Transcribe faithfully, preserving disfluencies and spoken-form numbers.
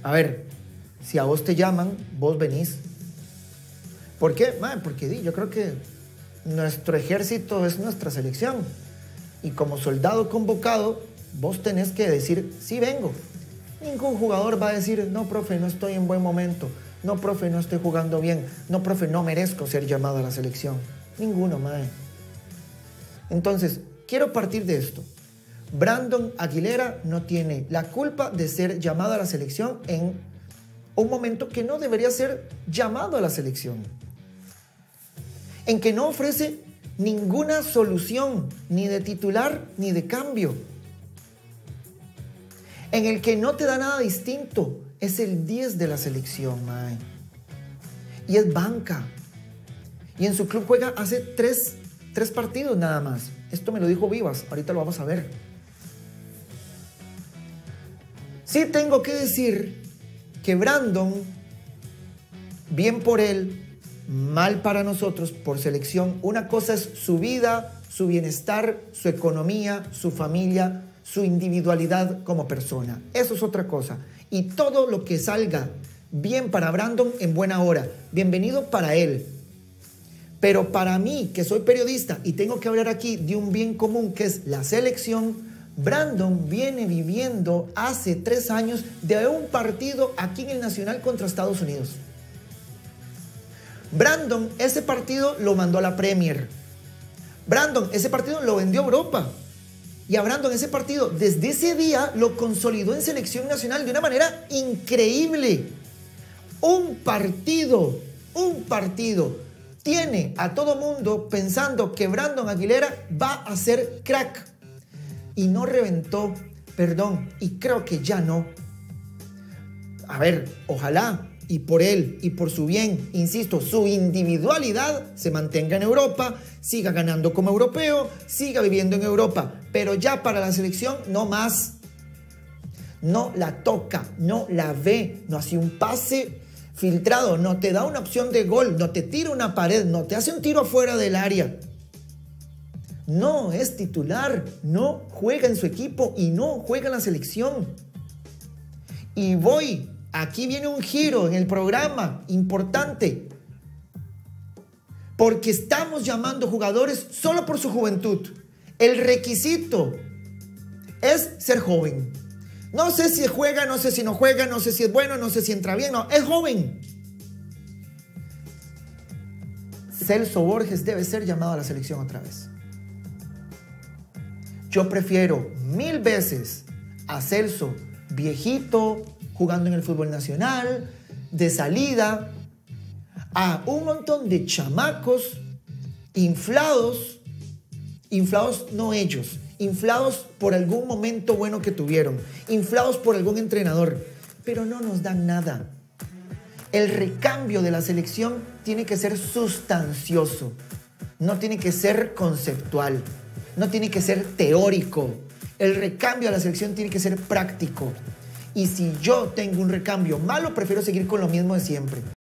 A ver, si a vos te llaman, vos venís. ¿Por qué? Man, porque di, yo creo que nuestro ejército es nuestra selección. Y como soldado convocado, vos tenés que decir, sí vengo. Ningún jugador va a decir, no, profe, no estoy en buen momento. No, profe, no estoy jugando bien. No, profe, no merezco ser llamado a la selección. Ninguno, mae. Entonces, quiero partir de esto. Brandon Aguilera no tiene la culpa de ser llamado a la selección en un momento que no debería ser llamado a la selección. En que no ofrece ninguna solución, ni de titular, ni de cambio. En el que no te da nada distinto. Es el diez de la selección, mae. Y es banca. Y en su club juega hace tres, tres partidos nada más. Esto me lo dijo Vivas, ahorita lo vamos a ver. Sí tengo que decir que Brandon, bien por él, mal para nosotros, por selección. Una cosa es su vida, su bienestar, su economía, su familia, su individualidad como persona. Eso es otra cosa. Y todo lo que salga bien para Brandon, en buena hora. Bienvenido para él. Pero para mí, que soy periodista y tengo que hablar aquí de un bien común que es la selección, Brandon viene viviendo hace tres años de un partido aquí en el Nacional contra Estados Unidos. Brandon, ese partido lo mandó a la Premier. Brandon, ese partido lo vendió a Europa. Y a Brandon ese partido, desde ese día, lo consolidó en selección nacional de una manera increíble. Un partido, un partido, tiene a todo mundo pensando que Brandon Aguilera va a ser crack. Y no reventó, perdón, y creo que ya no. A ver, ojalá, y por él, y por su bien, insisto, su individualidad se mantenga en Europa, siga ganando como europeo, siga viviendo en Europa, pero ya para la selección no más. No la toca, no la ve, no hace un pase filtrado, no te da una opción de gol, no te tira una pared, no te hace un tiro afuera del área. No es titular, no juega en su equipo y no juega en la selección. Y voy, aquí viene un giro en el programa importante, porque estamos llamando jugadores solo por su juventud. El requisito es ser joven. No sé si juega, no sé si no juega, no sé si es bueno, no sé si entra bien, no, es joven. Celso Borges debe ser llamado a la selección otra vez. Yo prefiero mil veces a Celso viejito, jugando en el fútbol nacional, de salida, a un montón de chamacos inflados, inflados no ellos, inflados por algún momento bueno que tuvieron, inflados por algún entrenador, pero no nos dan nada. El recambio de la selección tiene que ser sustancioso, no tiene que ser conceptual, no tiene que ser teórico. El recambio de la selección tiene que ser práctico. Y si yo tengo un recambio malo, prefiero seguir con lo mismo de siempre.